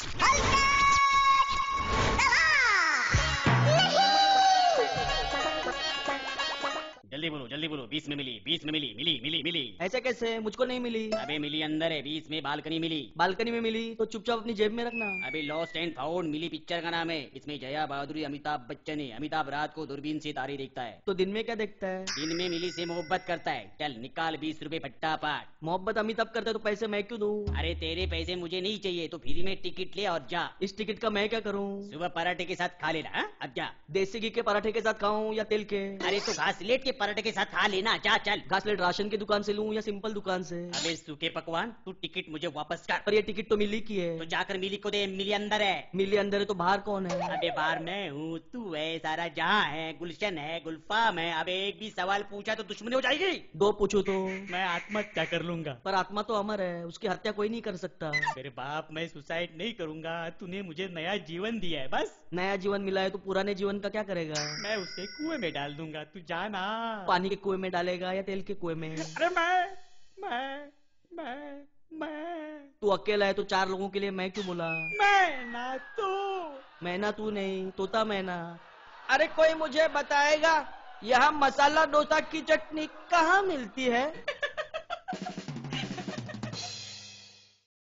जल्दी बोलो, 20 में मिली, 20 में मिली, मिली। ऐसे कैसे? मुझको नहीं मिली। अबे मिली अंदर है, 20 में बालकनी मिली। बालकनी में मिली तो चुपचाप अपनी जेब में रखना। अबे लॉस्ट एंड फाउंड मिली पिक्चर का नाम है। इसमें जया बहादुरी, अमिताभ बच्चन है। अमिताभ रात को दूरबीन से तारे देखता है। तो दिन में क्या देखता है? दिन में मिली से मोहब्बत करता है। चल निकाल 20 रुपए फटाफट। मोहब्बत अमिताभ करता है तो पैसे मैं क्यों दूं? अरे तेरे पैसे मुझे नहीं चाहिए, तो फ्री में टिकट ले और जा। इस टिकट का मैं क्या करूं? सुबह पराठे के साथ खा लेना। हाँ? अब जा। देसी घी के पराठे के साथ खाऊं या तेल के? अरे तो घासलेट के पराठे के साथ खा लेना, जा चल। घासलेट राशन की दुकान से लूं या सिंपल दुकान से? अबे सूखे पकवान, तू टिकट मुझे वापस कर। पर ये टिकट तो मिली की है। तो जाकर मिली को दे, मिली अंदर है। मिली अंदर है तो बाहर कौन है? अबे बाहर मैं हूँ, तू है, सारा जहाँ है, गुलशन है, गुलफाम है। अबे एक भी सवाल पूछा तो दुश्मनी हो जाएगी। दो पूछो तो मैं आत्महत्या कर लूंगा। पर आत्मा तो अमर है, उसकी हत्या कोई नहीं कर सकता। मेरे बाप, मैं सुसाइड नहीं करूंगा। तूने मुझे नया जीवन दिया है, बस। नया जीवन मिला है तो पुराने जीवन का क्या करेगा? मैं उसे कुएं में डाल दूंगा, तू जाना। पानी के कुएं में डालेगा या तेल के कुएं में? अरे मैं तू अकेला है तो चार लोगों के लिए मैं क्यों बोला? मैं ना तू। मैना तू नहीं, तोता मैना। अरे कोई मुझे बताएगा यहाँ मसाला डोसा की चटनी कहाँ मिलती है?